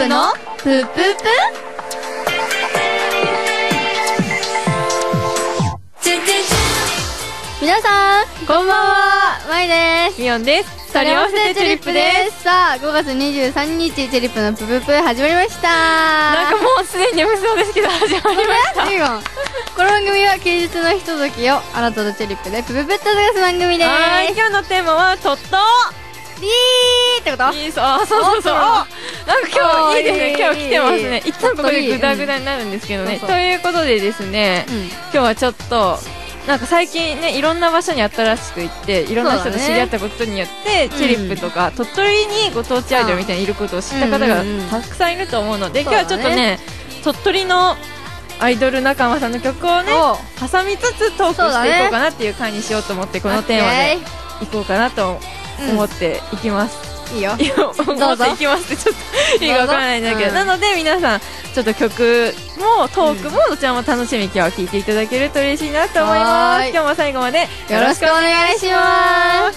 プのプップップ。皆さんこんばんは、まいです。 ミオンです。 二人合わせてチュリップです。さあ、5月23日チュリップのププップ始まりました。 なんかもうすでに眠そうですけど始まりました。 いいよ。この番組は休日のひとときをあなたとチュリップでプププッと過ごす番組です。 はい、今日のテーマはトットリーってこと？ いい、そうそうそう。なんか今日いいですね。今日来てますね。一旦ここでグダグダになるんですけどね。ということでですね、今日はちょっとなんか最近ね、いろんな場所に新しく行っていろんな人と知り合ったことによって、チュリップとか鳥取にご当地アイドルみたいにいることを知った方がたくさんいると思うので、今日はちょっとね、鳥取のアイドル仲間さんの曲をね挟みつつトークしていこうかなっていう回にしようと思って、このテーマでいこうかなと思っていきます。いいよ、どうぞ。いきますってちょっと意味がわからないんだけど、なので皆さんちょっと曲もトークもどちらも楽しみに今日は聴いていただけると嬉しいなと思います。今日も最後までよろしくお願いします。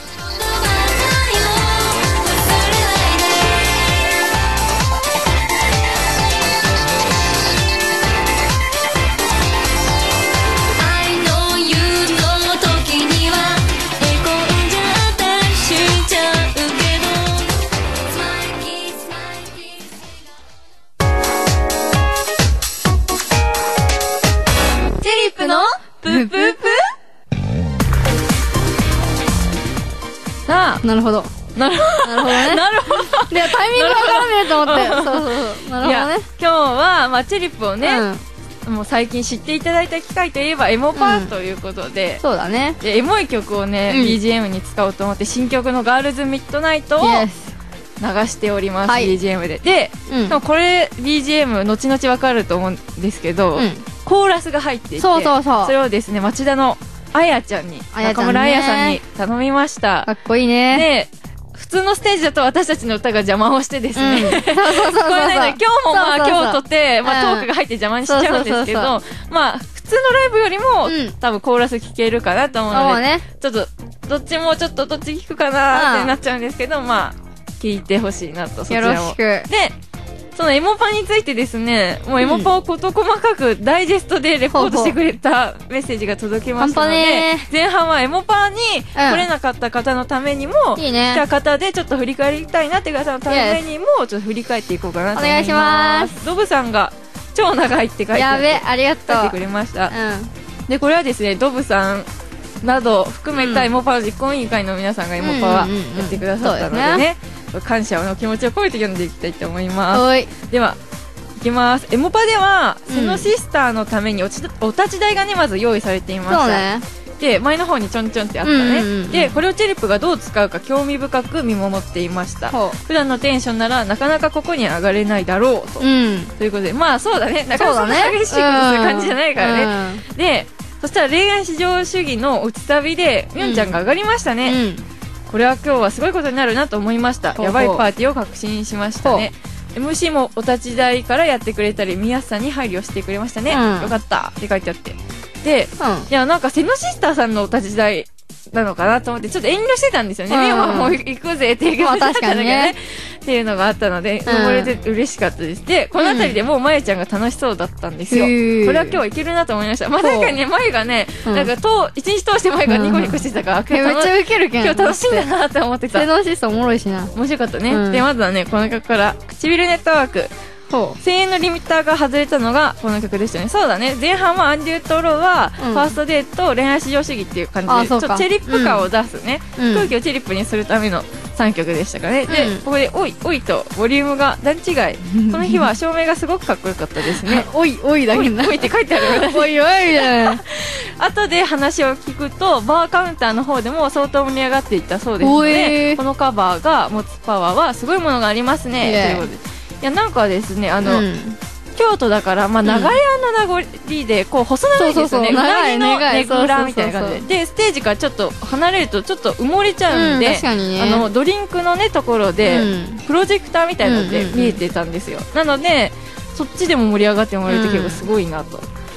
プップップ。さあ、 なるほど。なるほどね。 なるほど。 ではタイミングわからねえと思って。そうそうそう。なるほどね。 今日はまあチュリップをね、もう最近知っていただいた機会といえばエモパーということで、 そうだね。 でエモい曲をね BGM に使おうと思って新曲のガールズミッドナイトを流しております。 BGM で。でこれ BGM 後々わかると思うんですけど、コーラスが入っていて、それをですね町田のあやちゃんに、中村あやさんに頼みました。 かっこいいね。 で普通のステージだと私たちの歌が邪魔をしてですね、これね、今日もまあ今日とってトークが入って邪魔にしちゃうんですけど、まあ普通のライブよりも多分コーラス聴けるかなと思うので、ちょっとどっちもちょっとどっち聴くかなってなっちゃうんですけど、まあ聴いてほしいなと。そちらもよろしく。でそのエモパについてですね、もうエモパを事細かくダイジェストでレポートしてくれたメッセージが届きましたので、前半はエモパに来れなかった方のためにも、来た方でちょっと振り返りたいなって方のためにも、ちょっと振り返っていこうかなと思います。お願いします。ドブさんが超長いって書いてあって、ありがとう。書いてくれました。で、これはですね、ドブさんなど含めたエモパ実行委員会の皆さんがエモパはやってくださったのでね、感謝の気持ちを込めて読んでいきたいと思います。ではいきます。エモパではセノシスターのためにお立ち台がねまず用意されていました。で前の方にちょんちょんってあったね。でこれをチュリップがどう使うか興味深く見守っていました。普段のテンションならなかなかここに上がれないだろうと、ということで、まあそうだね、なかなか激しいことする感じじゃないからね。でそしたら恋愛至上主義の落ち旅でみょんちゃんが上がりましたね。これは今日はすごいことになるなと思いました。やばいパーティーを確信しましたね。MC もお立ち台からやってくれたり見やすさに配慮してくれましたね。よかったって書いてあって、で、いやなんかセノシスターさんのお立ち台なのかなと思ってちょっと遠慮してたんですよね。みおはもう行くぜっていう気持ちだったんだけどね、っていうのがあったので登れて嬉しかったです。でこの辺りでもうまゆちゃんが楽しそうだったんですよ。これは今日はいけるなと思いました。まあ確かにね、まゆがねなんか一日通してまゆがニコニコしてたから、めっちゃウケるけん今日楽しいんだなって思ってた。セノシスターおもろいしな。面白かったね。でまずはねこの曲から唇ネットワーク、1000円のリミッターが外れたのがこの曲でしたね。そうだね、前半はアンデュートロはファーストデート、恋愛至上主義っていう感じでちょっとチェリップ感を出すね、空気をチェリップにするための3曲でしたかね。でここでおいおいとボリュームが段違い。この日は照明がすごくかっこよかったですね。おいおいだけどおいって書いてある。おいおいだね。後で話を聞くとバーカウンターの方でも相当盛り上がっていったそうですので、このカバーが持つパワーはすごいものがありますね。ということで、いやなんかですね、京都だから、まあ、長屋の名残でこう細長いですよね。うなぎのねぐらみたいな感じで、ステージからちょっと離れるとちょっと埋もれちゃうんで、ドリンクのねところでプロジェクターみたいなので見えてたんですよ。なのでそっちでも盛り上がってもらえると結構すごいなと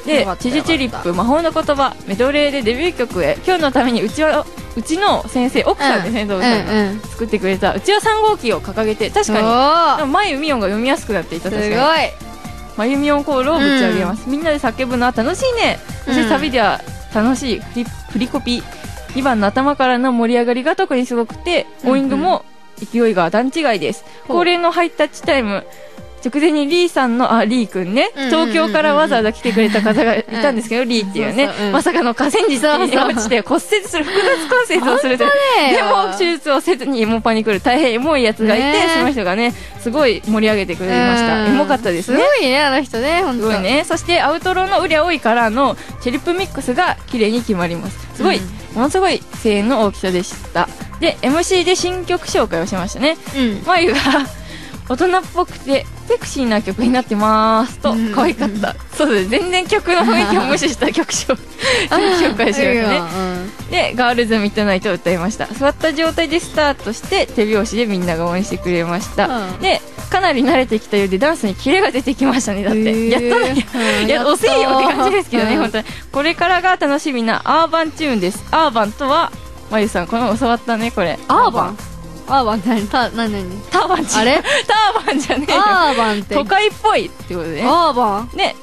でチジチュリップ魔法の言葉メドレーでデビュー曲へ、今日のためにうちの先生奥さんですね、ドブさんが作ってくれたうちわ3号機を掲げて、確かにまゆみおんが読みやすくなっていた。確かにすごいまゆみおんコールをぶち上げます、みんなで叫ぶのは楽しいね。そしてサビでは楽しい振りコピ2番の頭からの盛り上がりが特にすごくて、オーイングも勢いが段違いです。恒例のハイタッチタイム直前にリーさんのリーくんね、東京からわざわざ来てくれた方がいたんですけど、リーっていうね、まさかの河川敷に落ちて骨折する複雑骨折をするという、でも手術をせずにエモパに来る大変エモいやつがいて、その人がねすごい盛り上げてくれました。エモかったですね。 すごいね、あの人ね、本当すごいね。そしてアウトロのウリャ多いからのチェリップミックスが綺麗に決まります。すごい、ものすごい声援の大きさでした。で MC で新曲紹介をしましたね。まゆが大人っぽくてセクシーな曲になってますと可愛かった。そうです、全然曲の雰囲気を無視した曲紹介しましたね。でガールズミッドナイトを歌いました。座った状態でスタートして手拍子でみんなが応援してくれました。でかなり慣れてきたようでダンスにキレが出てきましたね。だってやったのにいや遅いよって感じですけどね、本当にこれからが楽しみなアーバンチューンです。アーバンとはまゆさんこの教わったね、これアーバン何何ターバンあれターバンじゃねえよ。 アーバンって都会っぽいってことでね。 アーバンね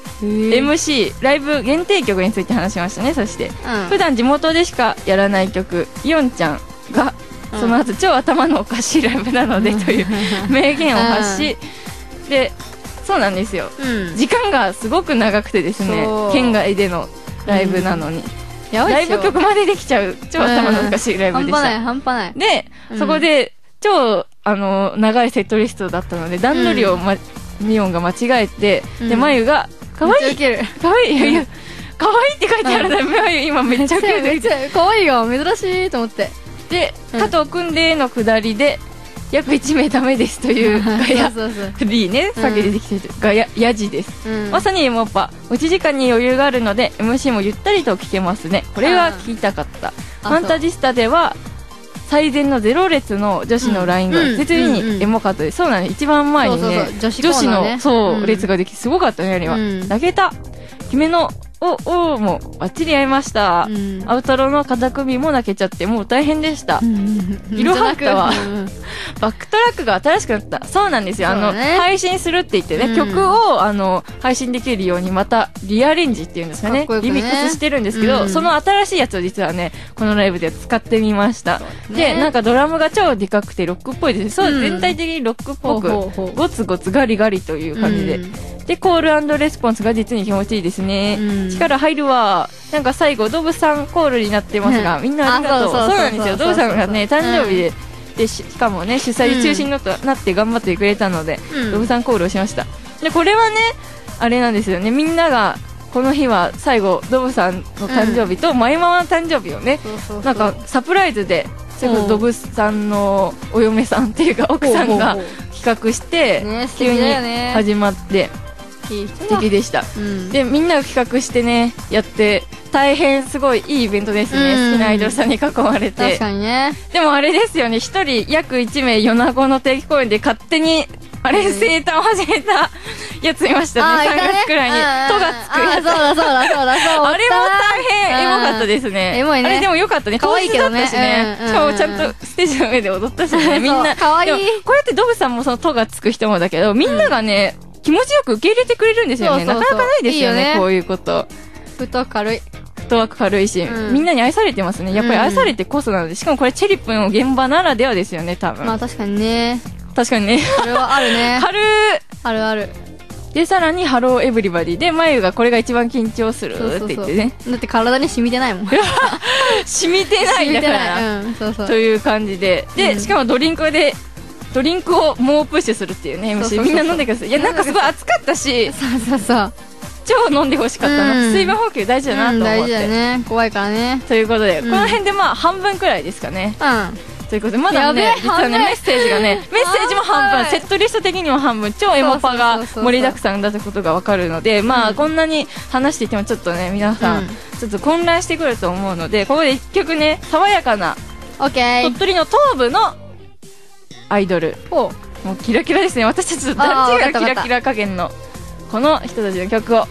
MC ライブ限定曲について話しましたね。そして、普段地元でしかやらない曲イオンちゃんがその後、超頭のおかしいライブなのでという名言を発し、でそうなんですよ、時間がすごく長くてですね、県外でのライブなのに、ライブ曲までできちゃう超頭のおかしいライブでした。 半端ない。 で、そこで超長いセットリストだったので段取りを、ミオンが間違えて、でまゆが可愛い可愛い、いや可愛いって書いてあるので、まゆ今めっちゃウケめっちゃ可愛いよ、珍しいと思って。 で加藤くんでの下りで約1名ダメですというガヤフリーね、さっき出てきてるガヤヤジです。まさにエモパ持ち時間に余裕があるので MC もゆったりと聞けますね。これは聞きたかった。ファンタジスタでは最前の0列の女子のラインが絶にエモかったです。そうなの、一番前にね女子のそう列ができてすごかったね。あれは泣けた。姫のおもバッチリ合いました。アウトロの肩組も泣けちゃってもう大変でした。いろはったはバックトラックが新しくなった。そうなんですよ、配信するって言ってね、曲を配信できるようにまたリアレンジっていうんですかね、リミックスしてるんですけど、その新しいやつを実はねこのライブで使ってみました。でなんかドラムが超でかくてロックっぽいです。そう、全体的にロックっぽくゴツゴツガリガリという感じで、でコール&レスポンスが実に気持ちいいですね。力入るわ。なんか最後ドブさんコールになってますが、みんなありがとう。そうなんですよ、ドブさんがね誕生日でしかもね主催中心になって頑張ってくれたので、ドブさんコールをしました。でこれはねあれなんですよね、みんながこの日は最後ドブさんの誕生日とマイママの誕生日をね、なんかサプライズでドブさんのお嫁さんっていうか奥さんが企画して急に始まって素敵でした。でみんなが企画してねやって大変すごいいいイベントですね。好きなアイドルさんに囲まれて。 確かにね。 でもあれですよね、一人約1名米子の定期公演で勝手にあれ生誕を始めたやついましたね。3月くらいに「と」がつくやつ。 そうだあれも大変エモかったですね。 エモいね。 あれでもよかったね。 可愛いけどね。 しかもちゃんとステージの上で踊ったしね、みんな可愛い。 こうやってドブさんもその「と」がつく人もだけど、みんながね気持ちよく受け入れてくれるんですよね。なかなかないですよね、こういうこと。 フットワーク軽い。 フットワーク軽いし、みんなに愛されてますね。やっぱり愛されてこそなので、しかもこれチェリップの現場ならではですよね、多分。 まあ確かにね。 確かにね。 それはあるね。あるある。 で、さらにハローエブリバディで、眉がこれが一番緊張するって言ってね。 だって体に染みてないもん。 染みてないだから。という感じで。で、しかもドリンクを猛プッシュするっていうね、MC。みんな飲んでください。いや、なんかすごい暑かったし。 そう。 超飲んでほしかったな。水分補給大事だなと思って。 大事だね。怖いからね。 ということで、この辺でまあ半分くらいですかね。ということで、まだね、実はね、メッセージがね、メッセージも半分、セットリスト的にも半分、超エモパが盛りだくさんだってことがわかるので、まあ、こんなに話していてもちょっとね、皆さん、ちょっと混乱してくると思うので、ここで一曲ね、爽やかな、鳥取の東部のアイドル、もうキラキラですね。私たちと段違いキラキラ加減の、この人たちの曲を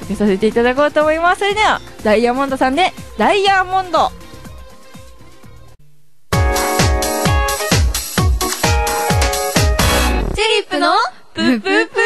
かけさせていただこうと思います。それではダイヤモンドさんでダイヤモンド。 チェリップのブブブ。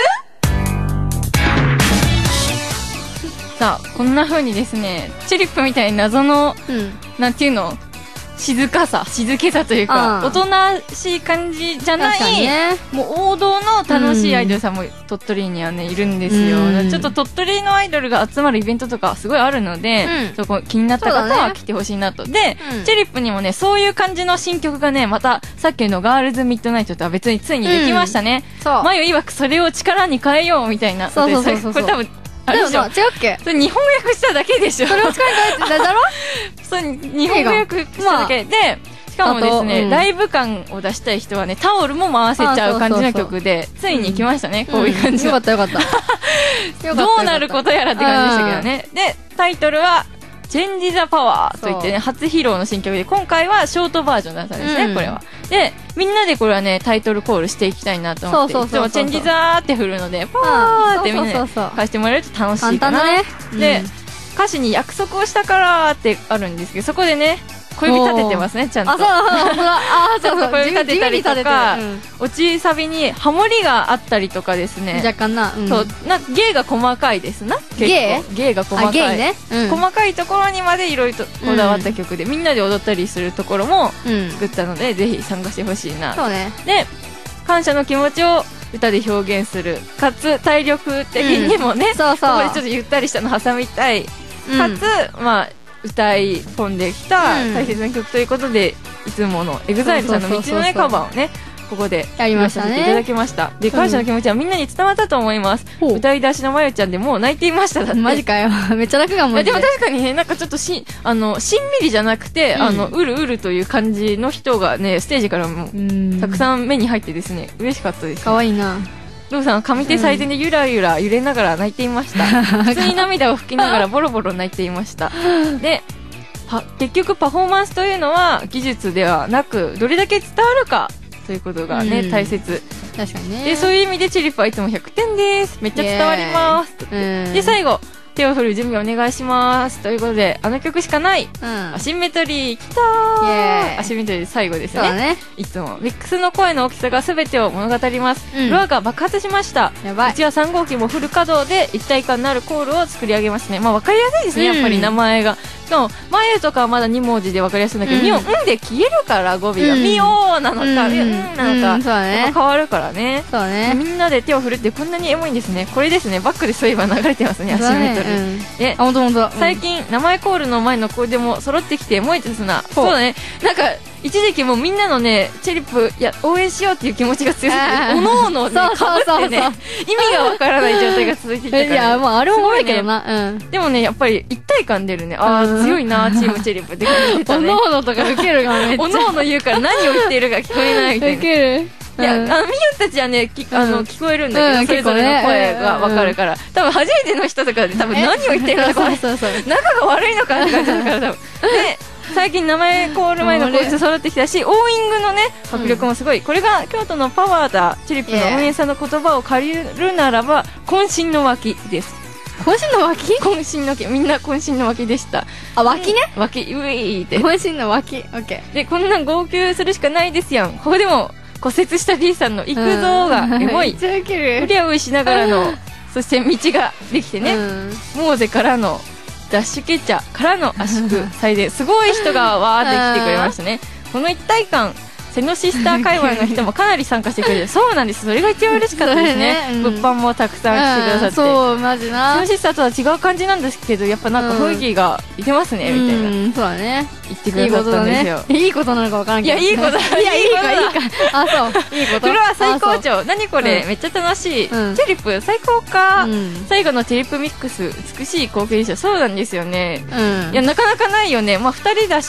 さあこんな風にですね、チェリップみたいに謎の、なんていうの、静けさというか、おとなしい感じじゃない、もう王道の楽しいアイドルさんも鳥取にはねいるんですよ。ちょっと鳥取のアイドルが集まるイベントとかすごいあるので、そこ気になった方は来てほしいなと。で、チェリップにもねそういう感じの新曲がね、またさっきのガールズミッドナイトとは別についにできましたね。マヨ曰くそれを力に変えようみたいな。これ多分あれでしょ、違うっけ、それ日本訳しただけでしょ。 それを力に変えてだろそう日本訳しただけで、しかもですね、ライブ感を出したい人はねタオルも回せちゃう感じの曲でついに来ましたね、こういう感じの。 よかったよかったどうなることやらって感じでしたけどね。でタイトルはチェンジ・ザ・パワーといってね、初披露の新曲で、今回はショートバージョンだったんですね、これは。で、みんなでこれはね、タイトルコールしていきたいなと思って、いつもチェンジ・ザーって振るので、パワーってみんなで返してもらえると楽しいかな。で、歌詞に約束をしたからってあるんですけど、そこでね、小指立ててますね、ちゃんと。小指立てたりとか、落ちサビにハモリがあったりとかですね。 若干な。 そう、芸が細かいですな。芸が細かい。 芸ね。 細かいところにまでいろいろとこだわった曲で、みんなで踊ったりするところも作ったので、ぜひ参加してほしいな。 そうね。 で、感謝の気持ちを歌で表現する。かつ、体力的にもね、そこでちょっとゆったりしたの挟みたい。かつ、まあ、歌い込んできた大切な曲ということで、いつもの EXILE さんの道のねカバーをねここでやらせていただきました。で、感謝の気持ちはみんなに伝わったと思います。歌い出しのまゆちゃんでもう泣いていました。だってマジかよ。めっちゃ泣くがもん。 でも確かにね、なんかちょっとしんみりじゃなくて、うるうるという感じの人がねステージからもたくさん目に入ってですね、嬉しかったです。 可愛いな。 ローさん、上手最前でゆらゆら揺れながら泣いていました。普通に涙を拭きながらボロボロ泣いていました。で、結局パフォーマンスというのは技術ではなくどれだけ伝わるかということがね、大切。 確かにね。 で、そういう意味でチェリップはいつも100点です。めっちゃ伝わります。で、最後手を振る準備お願いしますということで、あの曲しかない、アシンメトリーきたー。アシンメトリー最後ですね。いつもミックスの声の大きさが全てを物語ります。ロアが爆発しました。うちは3号機もフル稼働で一体感のあるコールを作り上げますね。まあ分かりやすいですね、やっぱり名前が。眉とかはまだ2文字で分かりやすいんだけど、ミオンで消えるから語尾がミオーなのかなのか変わるからね。みんなで手を振るってこんなにエモいんですね。これですね、バックでそういえば流れてますね、アシンメトリー。最近名前コールの前の声でも揃ってきて燃えてすな。そうだね、なんか一時期もうみんなのねチェリップ応援しようっていう気持ちが強すぎて、おのおのねかぶってね、意味がわからない状態が続いていたから、いや、まああれも多いけどな。でもね、やっぱり一体感出るね。ああ強いなチームチェリップって感じてたね。おのおのとかウケるがめっちゃ、おのおの言うから何を言っているか聞こえないみたいな。ウケる。いや、みゆたちはね、聞こえるんだけど、それぞれの声がわかるから、多分初めての人とかで多分何を言ってるのか、仲が悪いのかって感じだから多分。で、最近名前コール前の声が揃ってきたし、オーイングのね迫力もすごい。これが京都のパワーだ。チェリップの応援さんの言葉を借りるならば渾身の脇です。 渾身の脇？ 渾身の脇、みんな渾身の脇でした。 あ、脇ね。 脇、ういーって。 渾身の脇。オッケー。 で、こんなん号泣するしかないですやん。ここでも骨折した D さんの行くぞーがエモい。うりゃういしながらの、そして道ができてね。モーゼからのダッシュケチャからの圧縮祭ですごい人がわーって来てくれましたね。この一体感、セノシスター界隈の人もかなり参加してくれて、そうなんです、それが一番嬉しかったですね。物販もたくさん来てくださって、 そうマジな。 セノシスターとは違う感じなんですけど、やっぱなんか雰囲気がいてますねみたいな。 そうだね。 言ってくださったんですよ。 いいことなのかわからんけど。いや、いいこと。いや、いいかいいか。あ、そういいこと。 フロア最高潮。何これ、めっちゃ楽しい。チェリップ最高か。最後のチェリップミックス、美しい光景でした。そうなんですよね。いや、なかなかないよね。まあ2人だし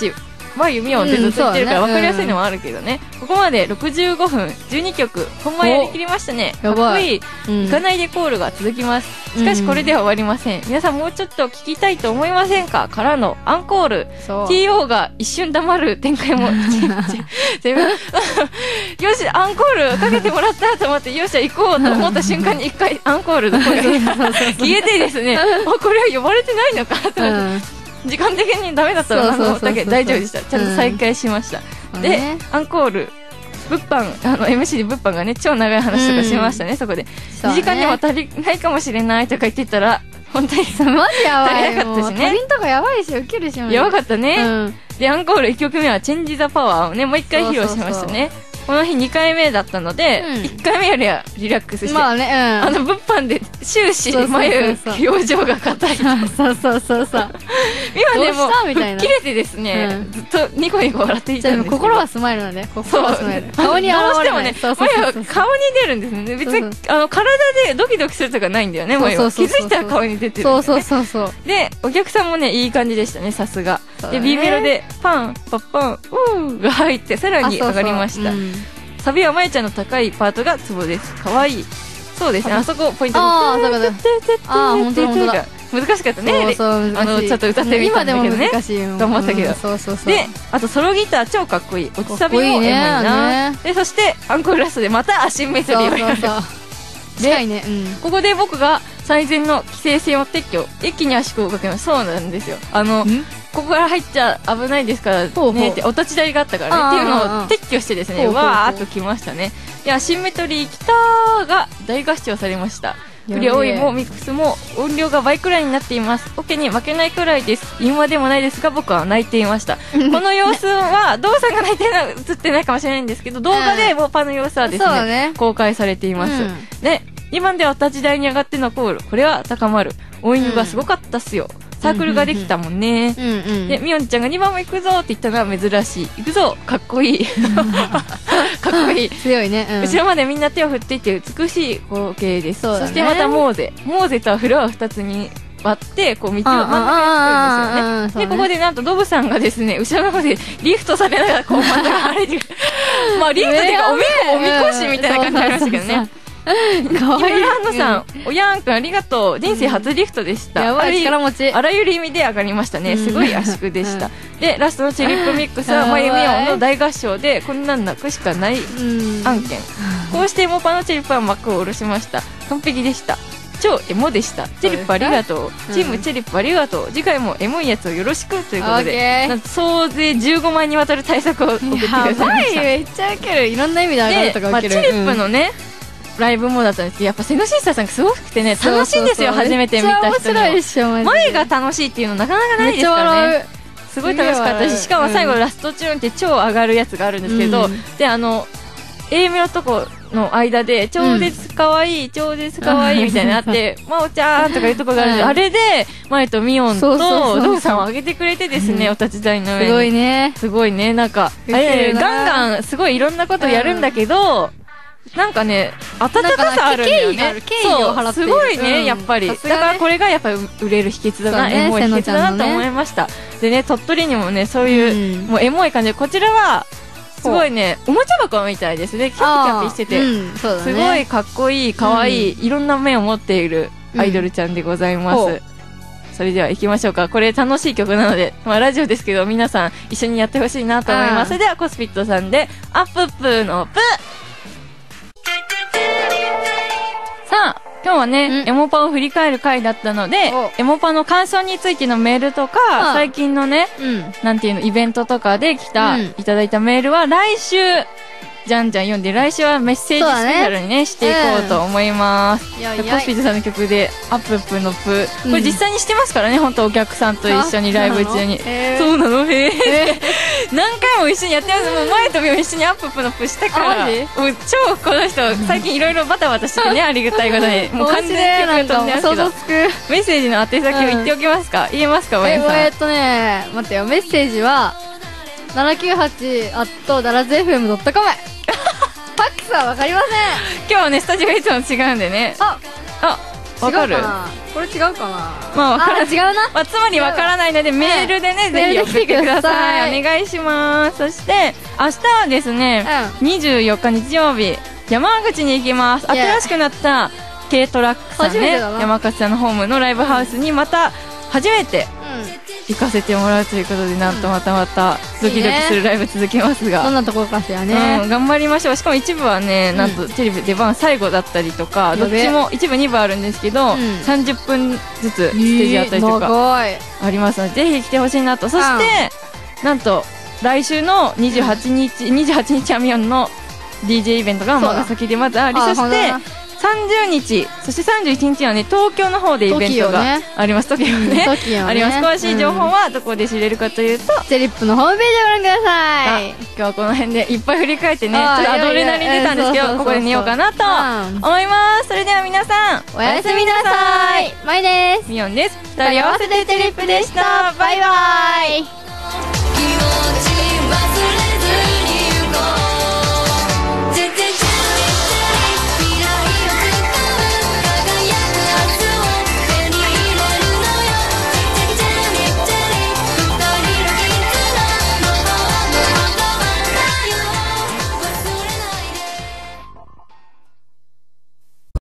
まゆみおんってずっと言ってるから分かりやすいのもあるけどね、ここまで65分12曲本番やりきりましたね。かっこいい、行かないでコールが続きます。しかしこれでは終わりません。皆さんもうちょっと聞きたいと思いませんかからのアンコール。 TO が一瞬黙る展開もよしアンコールかけてもらったと思ってよっしゃ行こうと思った瞬間に一回アンコールの声が消えてですねこれは呼ばれてないのかと思って、時間的にダメだったのかと思ったけど大丈夫でした。ちゃんと再開しました。でアンコール物販MC で物販がね超長い話とかしましたね。そこで2時間には足りないかもしれないとか言ってたら本当にマジやばい。 足りなかったしね。 足りんとかやばいし、ウケるし。 やばかったね。で、アンコール1曲目はチェンジ・ザ・パワーをね、もう1回披露しましたね。この日2回目だったので、1回目よりはリラックスして、 まあね、 物販で終始眉表情が硬い。 そうそうそうそう。 今でも吹っ切れてですね、ずっとニコニコ笑っていたんですけど、 心はスマイルなんで、心はスマイル。顔に現れない。 眉は顔に出るんですね。別に体でドキドキするとかないんだよね。眉は気づいたら顔に出てる。そうそうそうそう。で、お客さんもねいい感じでしたね、さすが。で B メロでパンパッパンウーが入ってさらに上がりました。サビはまゆちゃんの高いパートがツボです。かわいい。そうですね、あそこポイント。ああ、そうだ。ああ、本当だ。難しかったね。ちょっと歌ってみたんだけどね。頑張ったけど。で、あとソロギター超かっこいい。落ちサビもエモいな。で、そしてアンコールラストでまたアシンメトリーをやる。で、ここで僕が最善の規制線を撤去、一気に足をかけます。そうなんですよ。ここから入っちゃ危ないですからねってお立ち台りがあったからねっていうのを撤去してですね、わーっと来ましたね。で、アシンメトリーきたーが大合唱されました。振り多いもミックスも音量が倍くらいになっています。オケに負けないくらいです。言うまでもないですが僕は泣いていました。この様子はドーさんが泣いてるのは映ってないかもしれないんですけど、動画でモーパの様子はですね公開されています。で、2番ではお立ち台に上がってのコール、これは高まる。音域がすごかったっすよ。サークルができたもんね。で、みおんちゃんが2番も行くぞって言ったのは珍しい。行くぞ、かっこいい。かっこいい。 強いね。 後ろまでみんな手を振っていって美しい光景です。そしてまたモーゼとはフロアを2つに割ってこう道を真ん中に作るんですよね。で、ここでなんとドブさんがですね後ろの方でリフトされながらこう真ん中歩いてくる。まあリフトっていうかおみこしみたいな感じになりましたけどね。かわいい。ハンノさん、おやんくんありがとう。人生初リフトでした。 やばい、力持ち。 あらゆる意味で上がりましたね。すごい圧縮でした。で、ラストのチェリップミックスはまゆみおんの大合唱でこんなん泣くしかない案件。こうしてモパのチェリップは幕を下ろしました。完璧でした。超エモでした。チェリップありがとう。チームチェリップありがとう。次回もエモいやつをよろしくということで、総勢15万にわたる対策を送ってくださいました。 やばい、めっちゃウケる。いろんな意味で上がるとかウケる。 チェリップのね、ライブもだったんですけど、やっぱセノシスターさんがすごくてね、楽しいんですよ。初めて見た人に前が楽しいっていうのなかなかないですからね。すごい楽しかったし、しかも最後ラストチューンって超上がるやつがあるんですけど、でA メロとこの間で超絶かわいい、超絶かわいいみたいなのあってまおちゃんとかいうとこがあるんで、あれでまゆとみおんとドウさんを上げてくれてですね、お立ち台の上に。すごいね、すごいね。なんかガンガンすごいいろんなことやるんだけど、なんかね、温かさあるんだよね。そう、すごいね、やっぱり。だからこれがやっぱり売れる秘訣だな、エモい秘訣だなと思いました。でね、鳥取にもね、そういう、もうエモい感じで、こちらは、すごいね、おもちゃ箱みたいですね。キャピキャピしてて。すごいかっこいい、かわいい、いろんな面を持っているアイドルちゃんでございます。それでは行きましょうか。これ楽しい曲なので、まあラジオですけど、皆さん一緒にやってほしいなと思います。それではコスピットさんで、アップップのプ。さあ、今日はね、エモパを振り返る回だったので、エモパの感想についてのメールとか、最近のね、なんていうの、イベントとかでいただいたメールは来週、じゃんじゃん読んで、来週はメッセージスペシャルにね、していこうと思います。コスピットさんの曲で、アップップのプ。これ実際にしてますからね、本当お客さんと一緒にライブ中に。そうなのへえ。何回も一緒にやってます。もう前とみも一緒にアップップのプしたから。超この人、最近いろいろバタバタしてね、ありがたいことに。もう完全に曲が飛んでますけど。メッセージの宛先を言っておきますか？言えますか、ワインさん。 待ってよ、メッセージは、798@darazfm.com ファックスはわかりません。 今日はねスタジオいつも違うんでね。 わかる？ これ違うかな。 まあ違うな。 まあつまりわからないのでメールでね、ぜひ送ってください。お願いします。そして明日はですね、24日日曜日山口に行きます。新しくなった軽トラックさんね、山口さんのホームのライブハウスにまた初めて行かせてもらうということで、なんとまたドキドキするライブ続きますが、 どんなところかしらね、 頑張りましょう。しかも一部はね、なんとテレビ出番最後だったりとか、どっちも一部2部あるんですけど、30分ずつステージあったりとかありますので、ぜひ来てほしいなと。そしてなんと来週の28日アミオンの DJ イベントが尼崎でまずあり、そして30日、そして31日はね、東京の方でイベントがあります。TOKIO ね、あります。詳しい情報はどこで知れるかというと、 チェリップのホームページをご覧ください。 今日はこの辺でいっぱい振り返ってね、ちょっとアドレナリン出たんですけど、ここで寝ようかなと思います。それでは皆さん、 おやすみなさい。まいです。 ミオンです。2人合わせてチェリップでした。バイバイ。